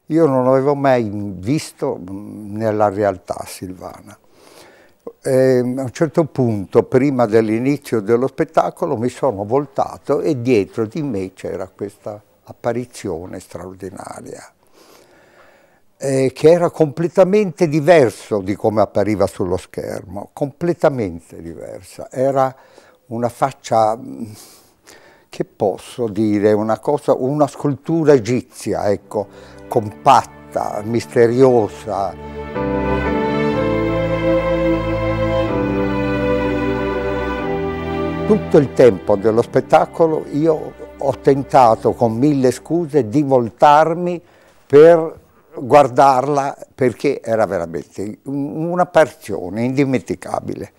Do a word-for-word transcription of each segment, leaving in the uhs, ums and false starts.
io non avevo mai visto nella realtà Silvana. E a un certo punto, prima dell'inizio dello spettacolo, mi sono voltato e dietro di me c'era questa apparizione straordinaria, eh, che era completamente diverso di come appariva sullo schermo, completamente diversa. Era una faccia, che posso dire, una cosa, una scultura egizia, ecco, compatta, misteriosa. Tutto il tempo dello spettacolo io ho tentato con mille scuse di voltarmi per guardarla, perché era veramente un'apparizione indimenticabile.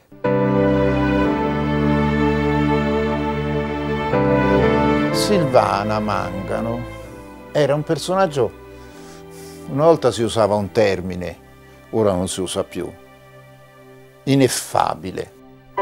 Silvana Mangano era un personaggio, una volta si usava un termine, ora non si usa più, ineffabile.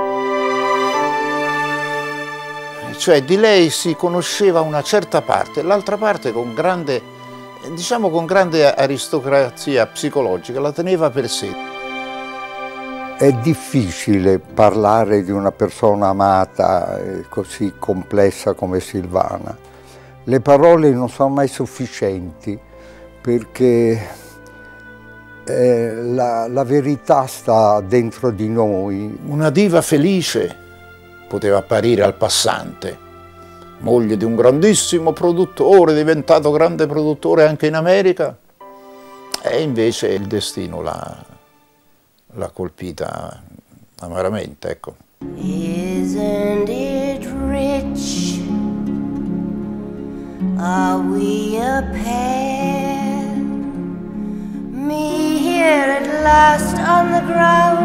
Cioè di lei si conosceva una certa parte, l'altra parte con grande, diciamo con grande aristocrazia psicologica, la teneva per sé. È difficile parlare di una persona amata e così complessa come Silvana. Le parole non sono mai sufficienti, perché eh, la, la verità sta dentro di noi. Una diva felice poteva apparire al passante, moglie di un grandissimo produttore, diventato grande produttore anche in America, e invece il destino l'ha colpita amaramente, ecco. Isn't it rich? Are we a pair? Me here at last on the ground.